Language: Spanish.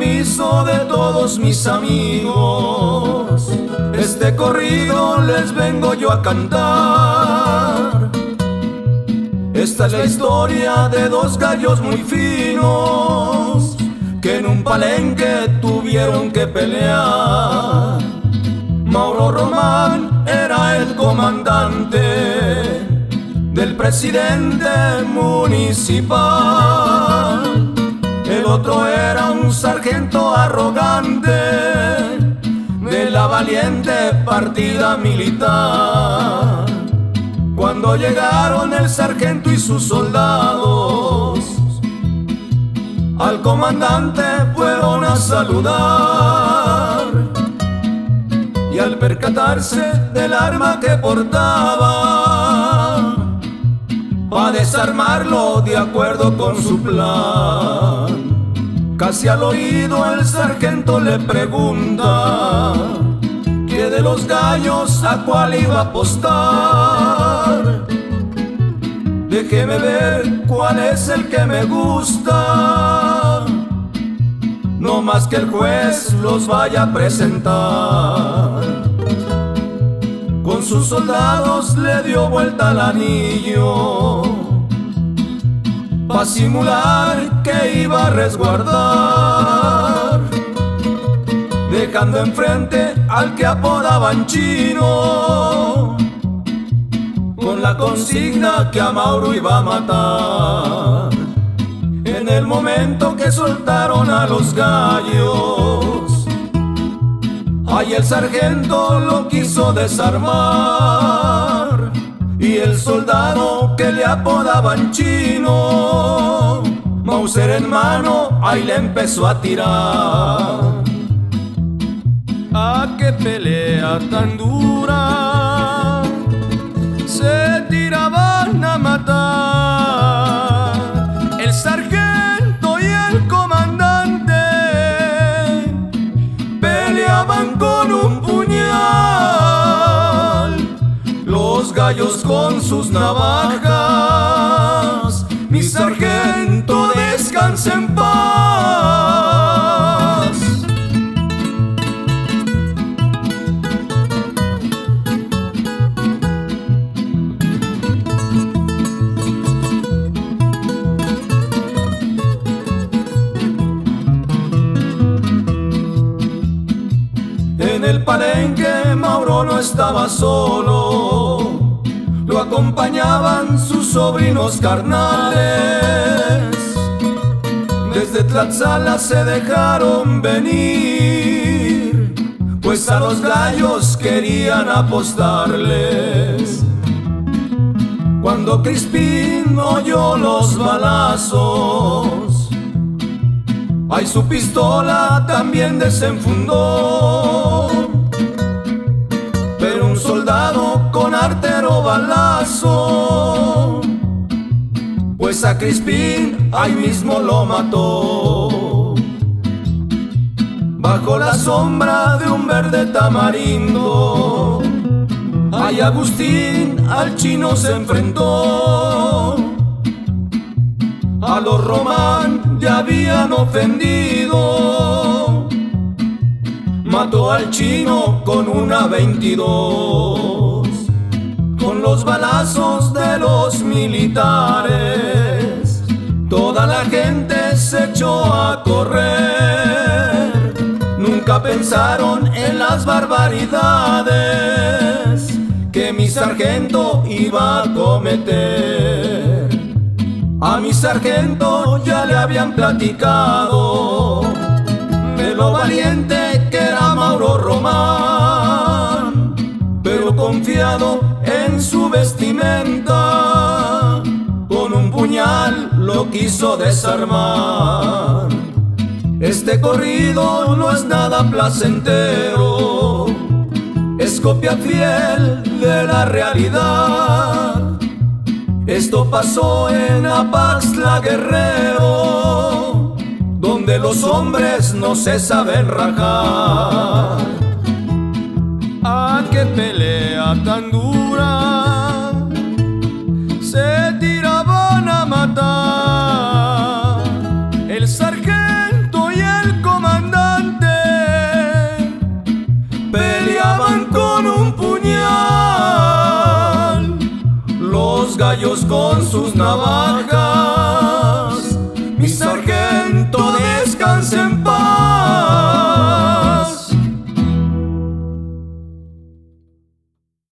permiso de todos mis amigos, este corrido les vengo yo a cantar. Esta es la historia de dos gallos muy finos que en un palenque tuvieron que pelear. Mauro Roman era el comandante del presidente municipal. El otro era un sargento arrogante de la valiente partida militar. Cuando llegaron el sargento y sus soldados, al comandante fueron a saludar, y al percatarse del arma que portaba, a desarmarlo de acuerdo con su plan, casi al oído el sargento le pregunta que de los gallos a cuál iba a apostar. Déjeme ver cuál es el que me gusta, no más que el juez los vaya a presentar. Con sus soldados le dio vuelta al anillo, pa' simular que iba a resguardar, dejando enfrente al que apodaban Chino, con la consigna que a Mauro iba a matar. En el momento que soltaron a los gallos, ahí el sargento lo quiso desarmar, y el soldado que le apodaban Chino, Mauser en mano, ahí le empezó a tirar. ¡Ah, qué pelea tan dura! Se tiraban a matar el sargento y el comandante, peleaban con un puñal, los gallos con sus navajas. Mi sargento, descanse en paz. En el palenque Mauro no estaba solo, lo acompañaban sus sobrinos carnales. Desde Tlaxcala se dejaron venir, pues a los gallos querían apostarles. Cuando Crispín oyó los balazos, ay, su pistola también desenfundó, pero un soldado con artero balazo, pues a Crispín ahí mismo lo mató. Bajo la sombra de un verde tamarindo, ay, Agustín al Chino se enfrentó. A los Román ya habían ofendido, mató al Chino con una 22. Con los balazos de los militares, toda la gente se echó a correr. Nunca pensaron en las barbaridades que mi sargento iba a cometer. A mi sargento ya le habían platicado de lo valiente que era Mauro Roman, pero confiado en su vestimenta, con un puñal lo quiso desarmar. Este corrido no es nada placentero, es copia fiel de la realidad. Esto pasó en Apaxtla, Guerrero, donde los hombres no se saben rajar. ¡Ah, qué pelea tan dura! Se tiraban a matar el sargento y el comandante, ellos con sus navajas